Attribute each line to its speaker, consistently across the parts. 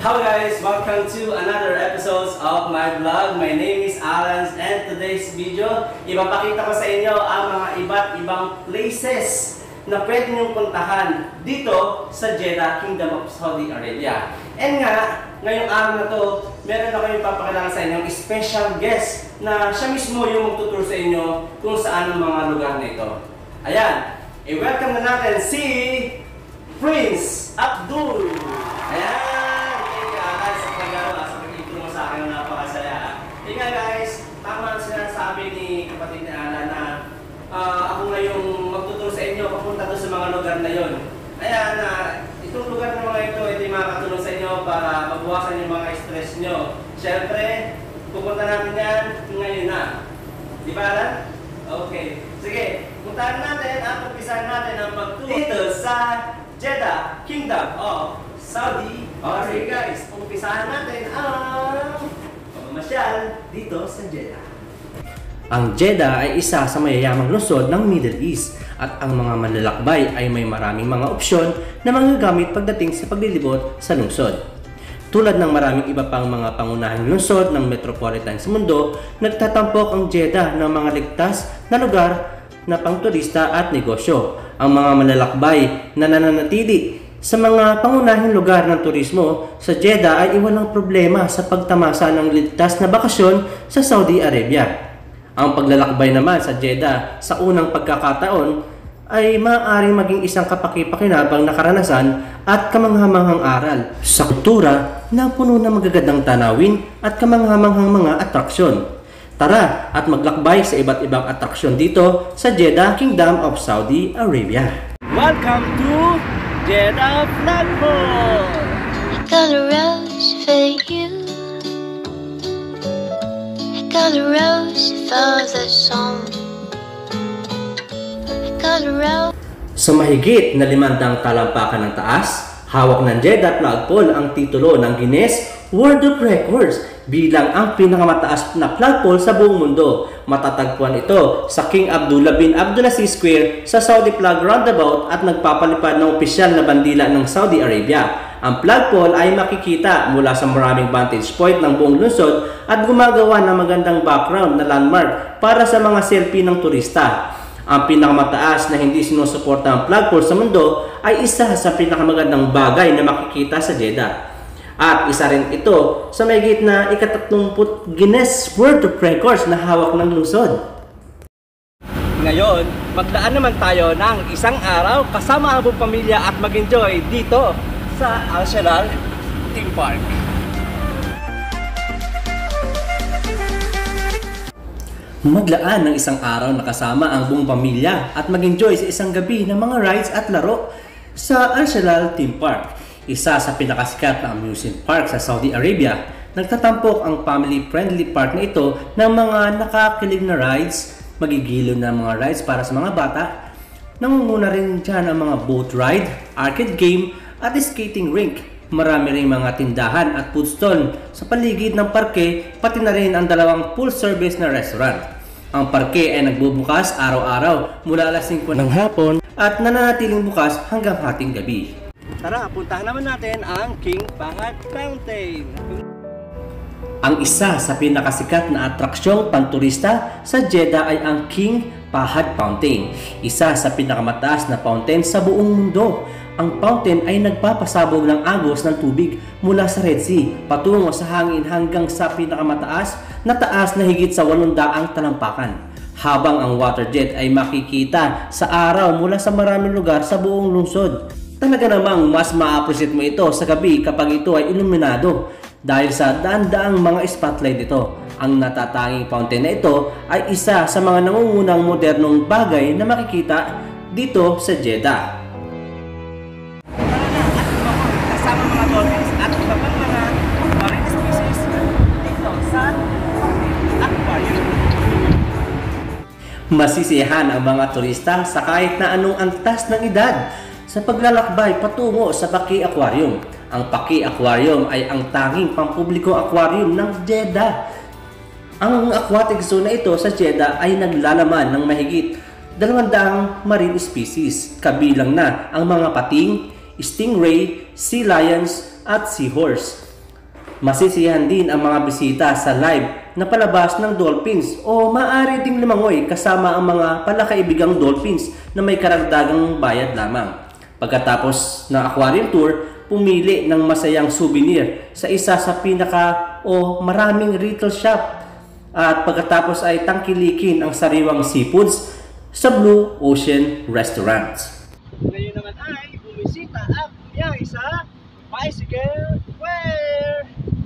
Speaker 1: Hello guys, welcome to another episode of my vlog. My name is Alan and today's video, ipapakita ko sa inyo ang mga iba't ibang places na pwede niyong puntahan dito sa Jeddah, Kingdom of Saudi Arabia. And nga, ngayong araw na to, meron ako yung papakilala sa inyo special guest na siya mismo yung magtuturo sa inyo kung saan ang mga lugar na ito. Ayan, i-welcome na natin si Prince Abdul. Ayan, sa paggawa, sa pag-intro mo sa akin na napakasaya. Nga guys, tama ang sinasabi ni kapatid ni Ana na ako ngayong magtuturo sa inyo papunta doon sa mga lugar na yon. Ayan, itong lugar na mga ito ay makakatulong sa inyo para mabuwasan yung mga stress nyo. Siyempre, pupunta natin yan ngayon na. Di ba Alan? Okay. Sige, puntahan natin at umpisahan natin ang magturo dito sa Jeddah, Kingdom of Saudi Arabia. Guys, umpisahan natin ang pamamasyal dito sa Jeddah. Ang Jeddah ay isa sa mayayamang lungsod ng Middle East at ang mga manlalakbay ay may maraming mga opsyon na magagamit pagdating sa paglilibot sa lungsod. Tulad ng maraming iba pang mga pangunahing lungsod ng metropolitan sa mundo, nagtatampok ang Jeddah ng mga ligtas na lugar na pangturista at negosyo. Ang mga manlalakbay na nananatili sa mga pangunahing lugar ng turismo sa Jeddah ay walang problema sa pagtamasa ng ligtas na bakasyon sa Saudi Arabia. Ang paglalakbay naman sa Jeddah sa unang pagkakataon ay maaaring maging isang kapaki-pakinabang na karanasan at kamanghamanghang aral sa kultura na puno ng magagandang tanawin at kamanghamanghang mga atraksyon. Tara at maglakbay sa iba't ibang atraksyon dito sa Jeddah, Kingdom of Saudi Arabia. Welcome to Jeddah Flagpole!
Speaker 2: I got a rose for you. I got a rose for the song. I got a rose.
Speaker 1: Sa mahigit na 500 talampakan ng taas, hawak ng Jeddah Flagpole ang titulo ng Guinness World of Records bilang ang pinakamataas na flagpole sa buong mundo. Matatagpuan ito sa King Abdullah bin Abdulaziz Square sa Saudi Flag Roundabout at nagpapalipad ng opisyal na bandila ng Saudi Arabia. Ang flagpole ay makikita mula sa maraming vantage point ng buong lungsod at gumagawa ng magandang background na landmark para sa mga selfie ng turista. Ang pinakamataas na hindi sinusuporta ang flagpole sa mundo ay isa sa pinakamagandang bagay na makikita sa Jeddah. At isa rin ito sa mahigit na ika-30 Guinness World of Records na hawak ng lungsod. Ngayon, magdaan naman tayo ng isang araw kasama ang buong pamilya at mag-enjoy dito sa Al Shalal Theme Park. Maglaan ng isang araw na kasama ang buong pamilya at mag-enjoy sa isang gabi ng mga rides at laro sa Al Shalal Theme Park. Isa sa pinakasikat na amusement park sa Saudi Arabia, nagtatampok ang family-friendly park na ito ng mga nakakilig na rides, magigilo na mga rides para sa mga bata. Nangunguna rin dyan ang mga boat ride, arcade game at skating rink. Marami rin mga tindahan at food stall sa paligid ng parke, pati na rin ang dalawang full service na restaurant. Ang parke ay nagbubukas araw-araw mula alas 5 ng hapon at nananatiling bukas hanggang hating gabi. Tara, puntahan naman natin ang King Fahad Fountain. Ang isa sa pinakasikat na atraksyong panturista sa Jeddah ay ang King Fahad Fountain. Isa sa pinakamataas na fountain sa buong mundo. Ang fountain ay nagpapasabog ng agos ng tubig mula sa Red Sea patungo sa hangin hanggang sa pinakamataas na taas na higit sa 800 talampakan. Habang ang water jet ay makikita sa araw mula sa maraming lugar sa buong lungsod. Talaga namang mas ma-appreciate mo ito sa gabi kapag ito ay iluminado dahil sa daan-daang mga spotlight nito. Ang natatanging fountain na ito ay isa sa mga nangungunang modernong bagay na makikita dito sa Jeddah. Kasama mga dolphins at iba pang mga marine species dito sa aquarium. Masisiyahan ang mga turista sa kahit na anong antas ng edad sa paglalakbay patungo sa Baqi Aquarium. Ang Baqi Aquarium ay ang tanging pampubliko aquarium ng Jeddah. Ang aquatic zone na ito sa Jeddah ay naglalaman ng mahigit 200 marine species, kabilang na ang mga pating, stingray, sea lions at seahorse. Masisiyahan din ang mga bisita sa live na palabas ng dolphins o maaari ding lumangoy kasama ang mga palakaibigang dolphins na may karagdagang bayad lamang. Pagkatapos ng aquarium tour, pumili ng masayang souvenir sa isa sa maraming retail shop at pagkatapos ay tangkilikin ang sariwang seafoods sa Blue Ocean Restaurant. Ngayon naman ay bumisita ang kuya sa Bicycle Square.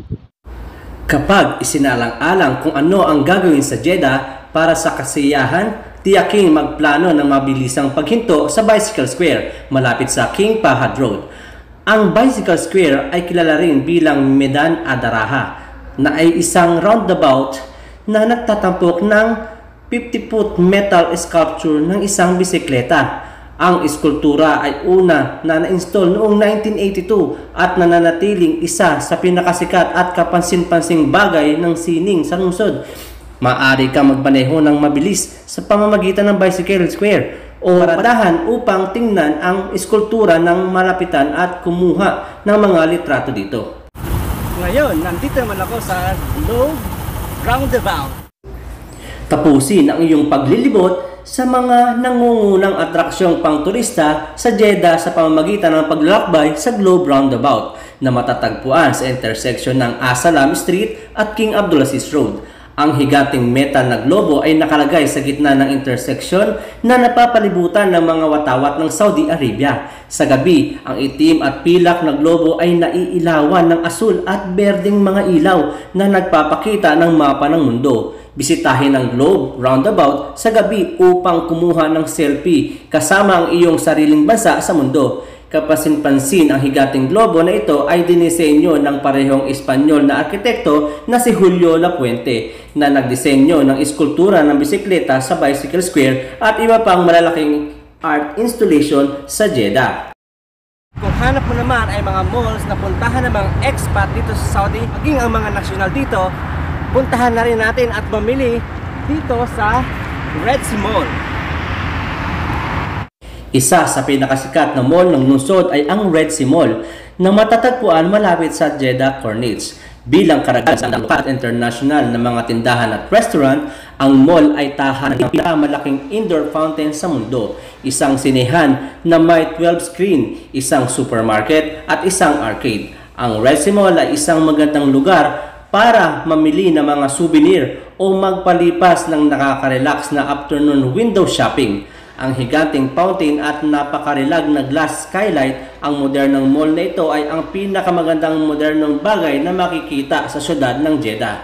Speaker 1: Kapag isinalang-alang kung ano ang gagawin sa Jeddah para sa kasiyahan, tiyaking magplano ng mabilisang paghinto sa Bicycle Square malapit sa King Fahd Road. Ang Bicycle Square ay kilala rin bilang Medan Adaraha na ay isang roundabout na nagtatampok ng 50-foot metal sculpture ng isang bisikleta. Ang eskultura ay una na na-install noong 1982 at nananatiling isa sa pinakasikat at kapansin-pansing bagay ng sining sa lungsod. Maaari kang magmaneho ng mabilis sa pamamagitan ng Bicycle Square o paradahan upang tingnan ang eskultura ng malapitan at kumuha ng mga litrato dito. Ngayon, nandito naman ako sa Globe Roundabout. Tapusin ang iyong paglilibot sa mga nangungunang atraksyong pangturista sa Jeddah sa pamamagitan ng paglalakbay sa Globe Roundabout na matatagpuan sa intersection ng Asalam Street at King Abdulaziz Road. Ang higanting metal na globo ay nakalagay sa gitna ng intersection na napapalibutan ng mga watawat ng Saudi Arabia. Sa gabi, ang itim at pilak na globo ay naiilawan ng asul at berdeng mga ilaw na nagpapakita ng mapa ng mundo. Bisitahin ang Globe Roundabout sa gabi upang kumuha ng selfie kasama ang iyong sariling bansa sa mundo. Kapansin-pansin ang higating globo na ito ay dinisenyo ng parehong Espanyol na arkitekto na si Julio Lapuente na nagdisenyo ng eskultura ng bisikleta sa Bicycle Square at iba pang malalaking art installation sa Jeddah. Kung hanap mo naman ay mga malls na puntahan ng mga expat dito sa Saudi, maging ang mga nasyonal dito, puntahan na rin natin at mamili dito sa Red Sea Mall. Isa sa pinakasikat na mall ng lungsod ay ang Red Sea Mall na matatagpuan malapit sa Jeddah Corniche. Bilang karagdagan ng lokal at international na mga tindahan at restaurant, ang mall ay tahanan ng pinakamalaking indoor fountain sa mundo, isang sinehan na may 12 screen, isang supermarket at isang arcade. Ang Red Sea Mall ay isang magandang lugar para mamili ng mga souvenir o magpalipas ng nakaka-relax na afternoon window shopping. Ang higanting fountain at napakarilag na glass skylight, ang modernong mall na ito ay ang pinakamagandang modernong bagay na makikita sa syudad ng Jeddah.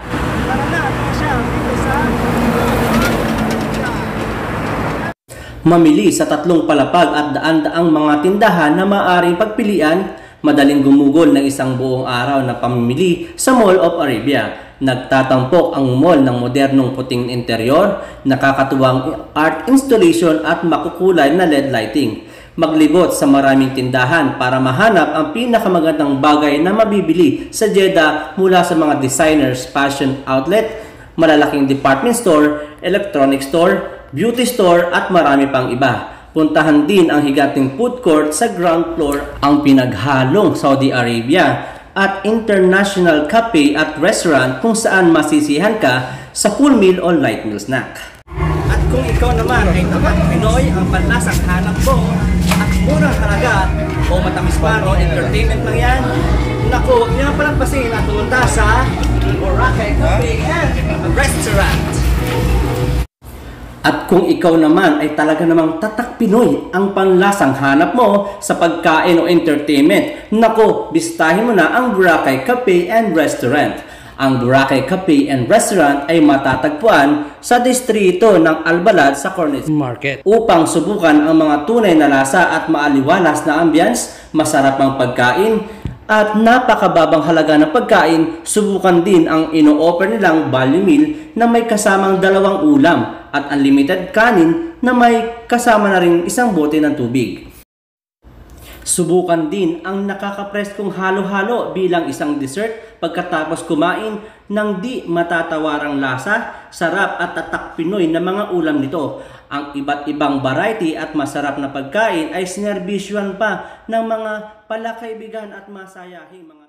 Speaker 1: Mamili sa 3 palapag at daan-daang mga tindahan na maaaring pagpilian, madaling gumugol ng isang buong araw na pamimili sa Mall of Arabia. Nagtatampok ang mall ng modernong puting interior, nakakatuwang art installation at makukulay na LED lighting. Maglibot sa maraming tindahan para mahanap ang pinakamagandang bagay na mabibili sa Jeddah mula sa mga designers, fashion outlet, malalaking department store, electronic store, beauty store at marami pang iba. Puntahan din ang higanting food court sa ground floor, ang pinaghalong Saudi Arabia at international cafe at restaurant kung saan masisihan ka sa full meal o light meal snack. At kung ikaw naman ay tapat Pinoy, ang panlasang hanap mo at murang halaga o matamis pa o entertainment lang yan, naku, huwag niyo palampasin at pumunta sa Boracay Cafe and Restaurant. At kung ikaw naman ay talaga namang tatak Pinoy ang panlasang hanap mo sa pagkain o entertainment, nako, bisitahin mo na ang Boracay Cafe and Restaurant. Ang Boracay Cafe and Restaurant ay matatagpuan sa distrito ng Albalad sa Corniche Market. Upang subukan ang mga tunay na lasa at maaliwalas na ambience, masarap ang pagkain, at napakababang halaga ng pagkain, subukan din ang ino-offer nilang value meal na may kasamang 2 ulam at unlimited kanin na may kasama na rin isang bote ng tubig. Subukan din ang nakakapreskong halo-halo bilang isang dessert pagkatapos kumain ng di matatawarang lasa, sarap at tatak Pinoy na mga ulam nito. Ang iba't ibang variety at masarap na pagkain ay sinerbisyuhan pa ng mga palakaibigan at masayahing mga